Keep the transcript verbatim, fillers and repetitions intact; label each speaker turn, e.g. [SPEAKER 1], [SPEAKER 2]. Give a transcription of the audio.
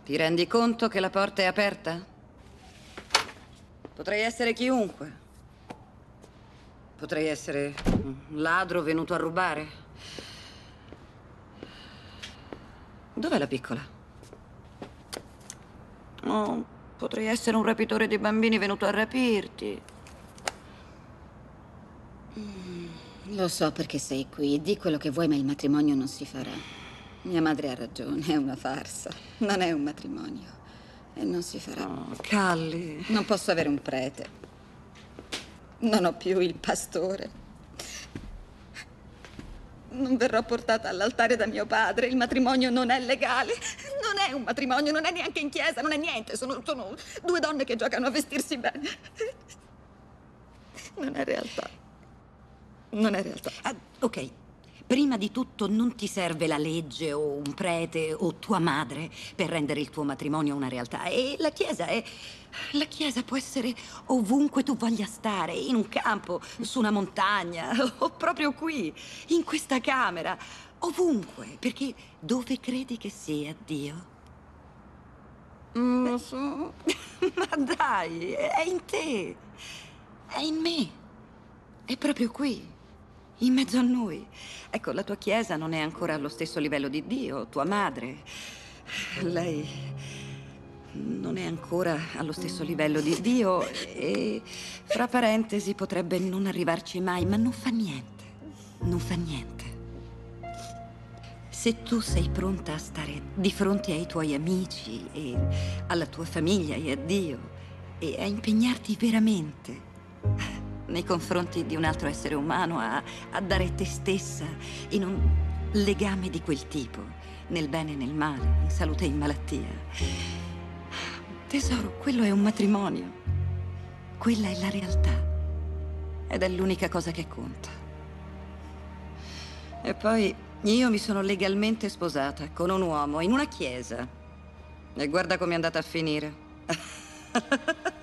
[SPEAKER 1] Ti rendi conto che la porta è aperta? Potrei essere chiunque. Potrei essere un ladro venuto a rubare. Dov'è la piccola? Oh, potrei essere un rapitore di bambini venuto a rapirti.
[SPEAKER 2] Lo so perché sei qui. Di quello che vuoi, ma il matrimonio non si farà. Mia madre ha ragione, è una farsa. Non è un matrimonio. E non si farà.
[SPEAKER 1] Oh, Callie.
[SPEAKER 2] Non posso avere un prete. Non ho più il pastore. Non verrò portata all'altare da mio padre. Il matrimonio non è legale. Non è un matrimonio, non è neanche in chiesa, non è niente. Sono, sono due donne che giocano a vestirsi bene. Non è realtà. Non è realtà.
[SPEAKER 1] Ah, ok. Prima di tutto non ti serve la legge o un prete o tua madre per rendere il tuo matrimonio una realtà. E la chiesa è... La chiesa può essere ovunque tu voglia stare, in un campo, su una montagna, o proprio qui, in questa camera, ovunque, perché dove credi che sia Dio?
[SPEAKER 2] Non lo so.
[SPEAKER 1] Ma dai, è in te, è in me, è proprio qui. In mezzo a noi. Ecco, la tua chiesa non è ancora allo stesso livello di Dio, tua madre. Lei non è ancora allo stesso livello di Dio e, fra parentesi, potrebbe non arrivarci mai, ma non fa niente. Non fa niente. Se tu sei pronta a stare di fronte ai tuoi amici e alla tua famiglia e a Dio e a impegnarti veramente nei confronti di un altro essere umano, a, a dare te stessa in un legame di quel tipo, nel bene e nel male, in salute e in malattia. Tesoro, quello è un matrimonio. Quella è la realtà. Ed è l'unica cosa che conta. E poi io mi sono legalmente sposata con un uomo in una chiesa. E guarda com'è andata a finire.